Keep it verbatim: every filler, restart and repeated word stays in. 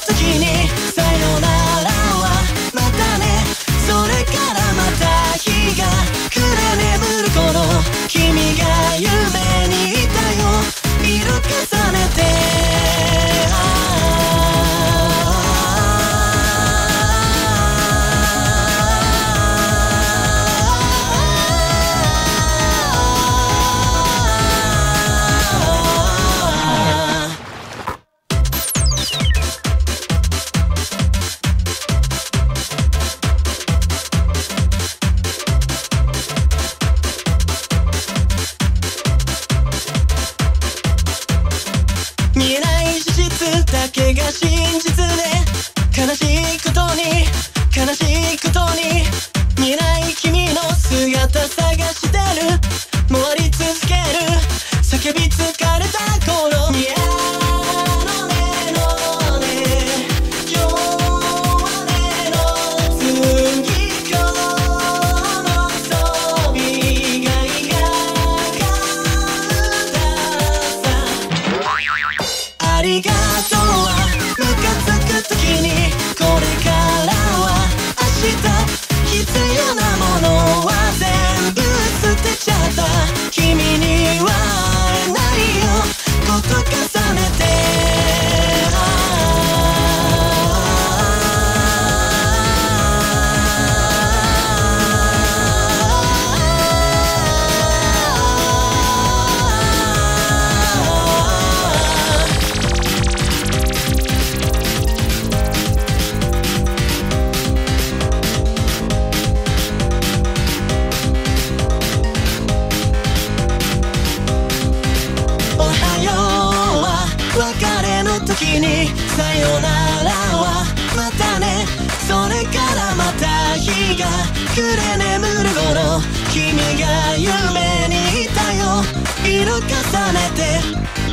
時にさよならはまたね、それからまた日が暮れ眠る頃、君が夢にいたよ、色重ねて。見えない事実だけが真実で、悲しいことに悲しいことに、見えない君の姿探してる、回り続ける叫び疲れた頃、見えのねのね、今日はねの次今日のそびがいがかったさ、ありがとうはムカつく時に、これからは明日、必要なものは全部捨てちゃった、君には会えないよ、こと重ねて。別れの時にさよならはまたね、それからまた日が暮れ眠る頃、君が夢にいたよ、色重ねて。